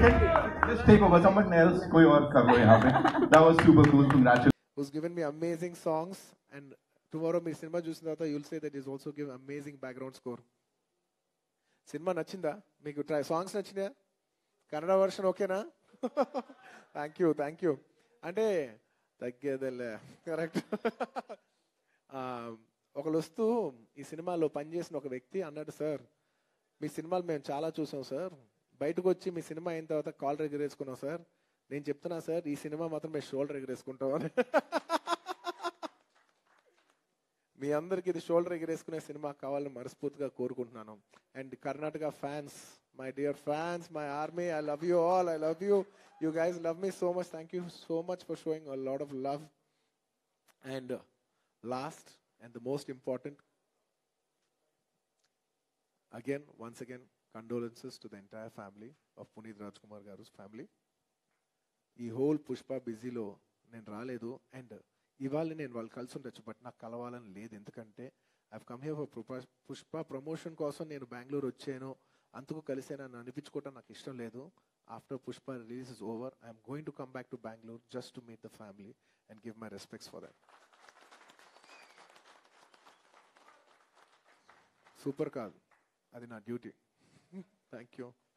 Just take over. Someone else कोई और कर लो यहाँ पे. That was super cool. Congratulations. Who's given me amazing songs, and tomorrow మీ సినిమా చూసిన తర్వాత you'll say that he's also given amazing background score. Cinema నచ్చిందా మీకు? సాంగ్స్ నచ్చినాయా? కన్నడ వర్షన్ ఓకేనా? థ్యాంక్ యూ అంటే తగ్గేదేలే, కరెక్ట్. ఒకళ్ళు వస్తూ ఈ సినిమాలో పనిచేసిన ఒక వ్యక్తి అన్నాడు, సార్ మీ సినిమాలు మేము చాలా చూసాం సార్, బయటకు వచ్చి మీ సినిమా అయిన తర్వాత కాలర్ ఎగరేసుకున్నాం సార్. నేను చెప్తున్నా సార్, ఈ సినిమా మాత్రం మేము షోల్డర్ ఎగరేసుకుంటాం అని. మీ అందరికి ఇది షోల్డర్ ఎగరేసుకునే సినిమా కావాలని మనస్ఫూర్తిగా కోరుకుంటున్నాను. And Karnataka fans, my dear fans, my army, I love you all. I love you. You guys love me so much. Thank you so much for showing a lot of love. And last and the most important, once again condolences to the entire family of Puneeth Rajkumar garu's family. ఈ whole Pushpa బిజీలో నేను రాలేదు. And ఇవాళ నేను వాళ్ళు కలిసి ఉండొచ్చు, but నాకు కలవాలని లేదు. ఎందుకంటే I come here for Pushpa promotion కోసం నేను బెంగళూరు వచ్చాను, అందుకు కలిసే నన్ను అనిపించుకోవటం నాకు ఇష్టం లేదు. After Pushpa release is over, I'm going to come back to Bengaluru just to meet the family and give my respects for that. Super కాదు, అది నా డ్యూటీ. Thank you.